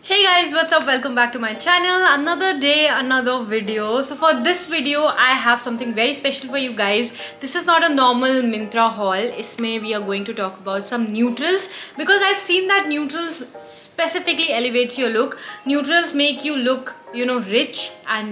Hey guys, what's up? Welcome back to my channel. Another day, another video. So for this video, I have something very special for you guys. This is not a normal Myntra haul. Isme we are going to talk about some neutrals because I've seen that neutrals specifically elevates your look. Neutrals make you look, rich and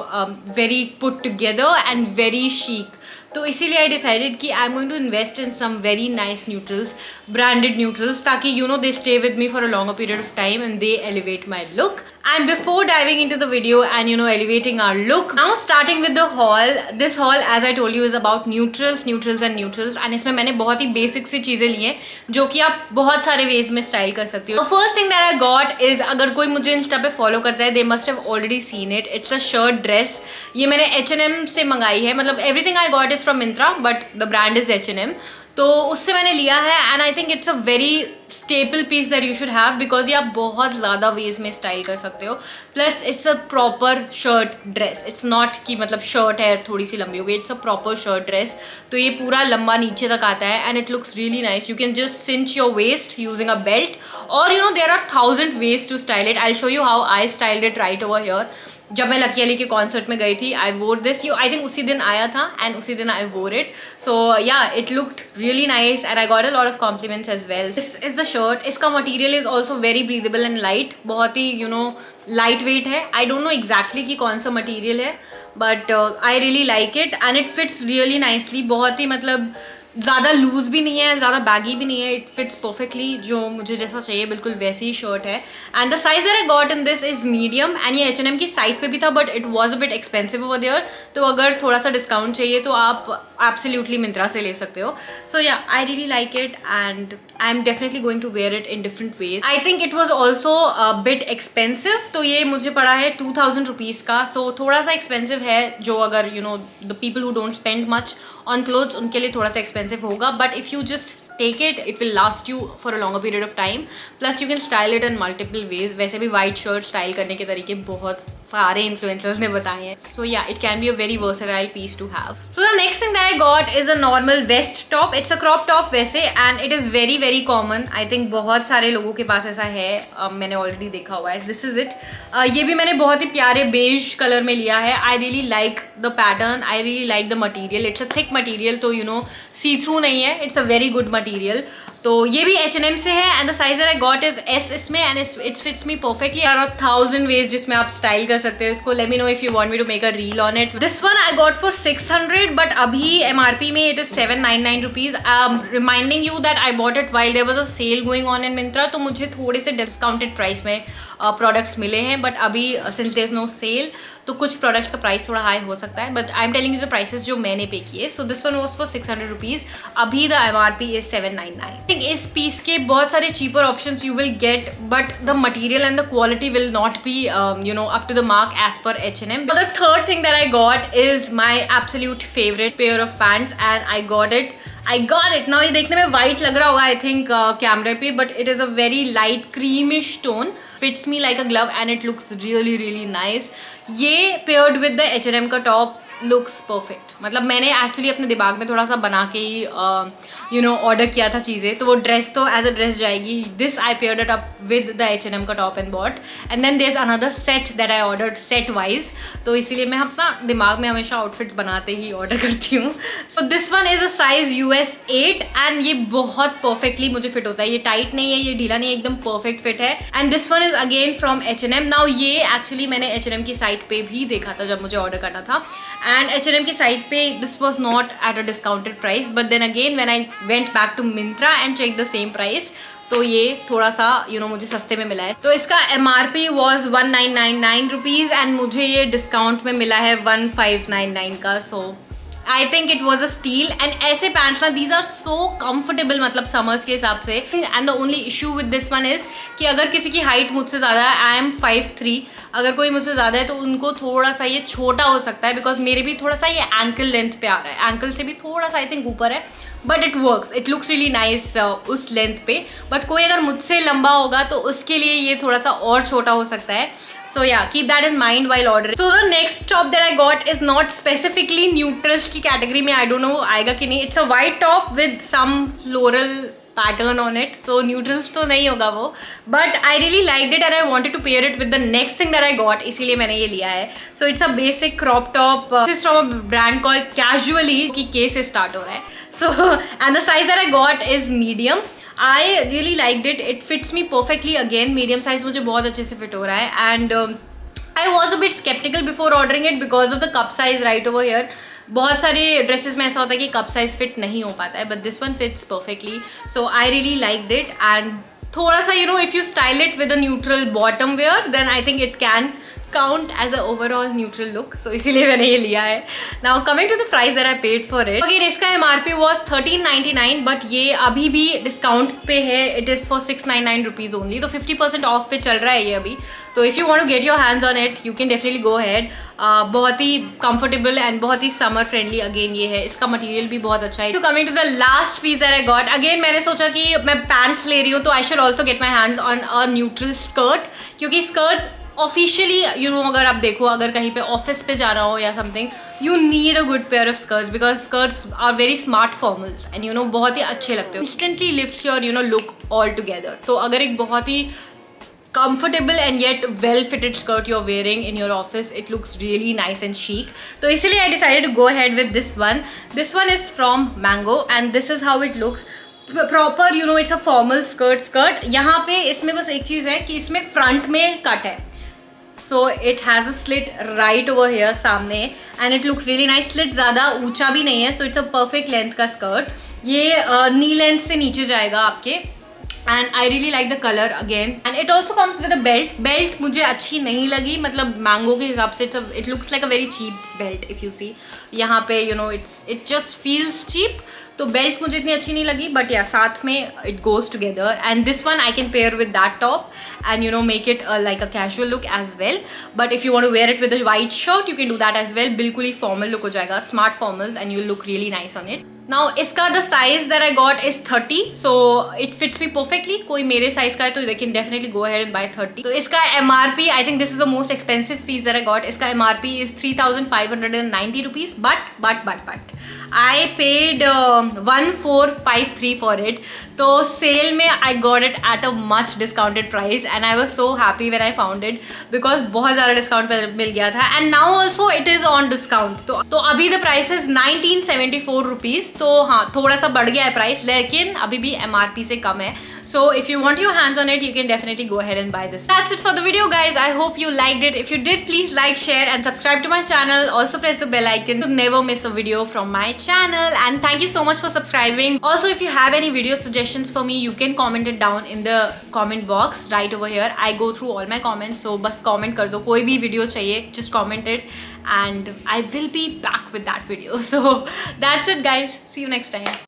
very put together and very chic. तो इसीलिए I decided कि I am going to invest in some very nice neutrals, branded neutrals, ताकि they stay with me for a longer period of time and they elevate my look. And before diving into the video and elevating our look, now starting with the haul. This haul, as I told you, is about neutrals and neutrals. And इसमें मैंने बहुत ही basic सी चीजें ली हैं जो कि आप बहुत सारे ways में स्टाइल कर सकते हो. The first thing that I got is, अगर कोई मुझे इंस्टा पे फॉलो करता है, they must have already seen it. It's a shirt dress. ये मैंने H&M से मंगाई है. मतलब everything I got is from Myntra, but the brand is H&M. तो उससे मैंने लिया है and I think it's a very staple piece that you should have because ये आप बहुत ज़्यादा वेज में स्टाइल कर सकते हो. Plus it's a proper shirt dress. It's not कि मतलब शर्ट है थोड़ी सी लंबी हो गई. It's a proper shirt dress. तो ये पूरा लंबा नीचे तक आता है and it looks really nice. You can just cinch your waist using a belt और there are 1000 ways to style it. I show you how I styled it right over here. जब मैं लकी अली के concert में गई थी, आई वोर this. I think उसी दिन आया था एंड उसी दिन आई वोर it. So yeah, it looked really nice and I got a lot of compliments as well. This is the shirt. इसका material is also very breathable and light. बहुत ही लाइट वेट है. आई डोंट नो एग्जैक्टली कि कौन सा material है, but I really like it and it fits really nicely. बहुत ही मतलब ज़्यादा लूज भी नहीं है, ज़्यादा बैगी भी नहीं है. इट फिट्स परफेक्टली, जो मुझे जैसा चाहिए बिल्कुल वैसी ही शर्ट है. And the size that I got in this is medium and ये H&M की साइट पे भी था, but it was a bit expensive over there. तो अगर थोड़ा सा डिस्काउंट चाहिए तो आप एब्सोल्युटली मिंत्रा से ले सकते हो. So yeah, I really like it and I am definitely going to wear it in different ways. I think it was also bit expensive. तो ये मुझे पड़ा है 2000 रुपीज़ का. सो थोड़ा सा एक्सपेंसिव है, जो अगर the people who don't spend much on clothes उनके लिए थोड़ा सा एक्सपेंसिव होगा. But if you just take it will last you for a longer period of time. Plus you can style it in multiple ways. वैसे भी white shirt style करने के तरीके बहुत सारे influencers ने बताए हैं. So yeah, it can be a very versatile piece to have. So the next thing that I got is a normal vest top. It's a crop top वैसे and it is very very common. I think बहुत सारे लोगों के पास ऐसा है. मैंने already देखा हुआ है. This is it. ये भी मैंने बहुत ही प्यारे beige color में लिया है. I really like the pattern. I really like the material. It's a thick material, तो see through नहीं है. It's a very good material. तो ये भी H&M से है and the size that I got is S इसमें and it fits me perfectly. There are 1000 ways जिसमें आप स्टाइल कर सकते हो इसको. Let me know if you want me to make a reel on it. This one I got for 600 but अभी MRP में it is 799 rupees. Reminding you that I bought it while there was a sale going on इन मिंत्रा. तो मुझे थोड़े से discounted price में products मिले हैं, but अभी since there is no sale तो कुछ प्रोडक्ट्स का प्राइस थोड़ा हाई हो सकता है. But I am telling you the prices जो मैंने पे किए. So this one was for 600 rupees. अभी the MRP is 799. I think इस पीस के बहुत सारे cheaper options you will get, but the material and the quality will not be up to the mark as per H&M. But the third thing that I got is my absolute favorite pair of pants and I got it. Now ये देखने में white लग रहा होगा आई think कैमरे पे, but it is a very light creamish tone. Fits me like a glove and it looks really really nice. ये paired with the H&M का टॉप लुक्स परफेक्ट. मतलब मैंने एक्चुअली अपने दिमाग में थोड़ा सा बना के ही ऑर्डर किया था चीज़ें. तो वो ड्रेस तो एज अ ड्रेस जाएगी. This I paired it up with the H&M का top and bought and then there is another set that I ordered set wise. तो इसीलिए मैं अपना दिमाग में हमेशा आउटफिट्स बनाते ही ऑर्डर करती हूँ. So this one is a size US 8 and ये बहुत परफेक्टली मुझे फिट होता है. ये टाइट नहीं है, ये ढीला नहीं है, एकदम परफेक्ट फिट है. And this one is again from H&M. Now ये एक्चुअली मैंने H&M की साइट पे भी देखा था जब मुझे ऑर्डर करना था. एंड H&M की साइट पे this was not at a discounted price, but then again when I went back to Myntra and check the same price, तो ये थोड़ा सा मुझे सस्ते में मिला है. तो इसका MRP वॉज 1999 रुपीज एंड मुझे ये डिस्काउंट में मिला है 1599 का. So I think it was a steal. And ऐसे पैंट्स ना, दीज आर सो कंफर्टेबल मतलब समर्स के हिसाब से. And the only issue with this one is कि अगर किसी की हाइट मुझसे ज़्यादा है, आई एम 5'3", अगर कोई मुझसे ज़्यादा है तो उनको थोड़ा सा ये छोटा हो सकता है बिकॉज मेरे भी थोड़ा सा ये एंकल लेंथ पे आ रहा है. एंकल से भी थोड़ा सा आई थिंक ऊपर है, but it works. It looks really nice उस लेंथ पे. बट कोई अगर मुझसे लंबा होगा तो उसके लिए ये थोड़ा सा और छोटा हो सकता है. So yeah, keep that in mind while ordering. So the next top that I got is not specifically neutrals की category में. I don't know आएगा कि नहीं. It's a white top with some floral pattern on it, तो neutrals तो नहीं होगा वो, but I really like it and I wanted to pair it with the next thing that I got, इसीलिए मैंने ये लिया है. So it's a basic crop top, this is from a brand called casually, की K से start हो रहा है. So and the size that I got is medium. I really liked it. It fits me perfectly again. Medium size मुझे बहुत अच्छे से fit हो रहा है. And I was a bit skeptical before ordering it because of the cup size right over here. बहुत सारे dresses में ऐसा होता है कि कप साइज फिट नहीं हो पाता है, but this one fits perfectly. So I really liked it. And थोड़ा सा you know if you style it with a neutral bottom wear then I think it can count as a overall neutral look. So इसीलिए मैंने ये लिया है. Now coming to the price that I paid for it. Again इसका MRP was 1399 but ये अभी भी discount पे है. It is for 699 rupees only. तो 50% ऑफ पे चल रहा है ये अभी. तो if you want to get your hands on it, you can definitely go ahead. बहुत ही comfortable and बहुत ही summer friendly again ये है. इसका मटेरियल भी बहुत अच्छा है. So coming to the last piece that I got. Again मैंने सोचा कि मैं पैंट्स ले रही हूँ तो I should also get my hands on a neutral skirt, क्योंकि skirts ऑफिशियली यू नो अगर आप देखो, अगर कहीं पे ऑफिस पे जाना हो या something, you need a good pair of skirts because skirts are very smart formals and you know बहुत ही अच्छे लगते हो. Instantly lifts your you know look all together. तो अगर एक बहुत ही comfortable and yet well fitted skirt you're wearing in your office, it looks really nice and chic. So इसलिए I decided to go ahead with this one. This one is from Mango and this is how it looks. Proper you know it's a formal skirt. यहाँ पे इसमें बस एक चीज है कि इसमें फ्रंट में कट है. So it has a slit right over here सामने and it looks really nice. Slit ज़्यादा ऊंचा भी नहीं है, so it's a perfect length का skirt. ये knee length से नीचे जाएगा आपके. And I really like the color again. And it also comes with a belt. Belt मुझे अच्छी नहीं लगी, मतलब मैंगो के हिसाब से it looks like a very cheap belt if you see. यहाँ पे you know it just feels cheap. तो बेल्ट मुझे इतनी अच्छी नहीं लगी, बट या साथ में it goes together. And this one I can pair with that top and you know make it like a casual look as well. But if you want to wear it with a white shirt you can do that as well. बिल्कुल ही formal look हो जाएगा, smart formals, and you look really nice on it. Now इसका the size that I got is 30, so it fits me perfectly. कोई मेरे size का है तो they can definitely go ahead and buy 30. तो इसका MRP I think this is the most expensive piece that I got. इसका MRP is 3590 rupees, but I paid 1453 for it. तो sale में I got it at a much discounted price and I was so happy when I found it because बहुत ज़्यादा discount मिल गया था. And now also it is on discount. तो अभी the price is 1974 rupees. तो हाँ, थोड़ा सा बढ़ गया है प्राइस, लेकिन अभी भी MRP से कम है. So if you want your hands on it, you can definitely go ahead and buy this. That's it for the video, guys. I hope you liked it. If you did, please like, share and subscribe to my channel. Also press the bell icon to never miss a video from my channel. And thank you so much for subscribing. Also, if you have any video suggestions for me, you can comment it down in the comment box right over here. I go through all my comments, so बस comment कर दो. कोई भी video चाहिए, just comment it and I will be back with that video. So that's it, guys. See you next time.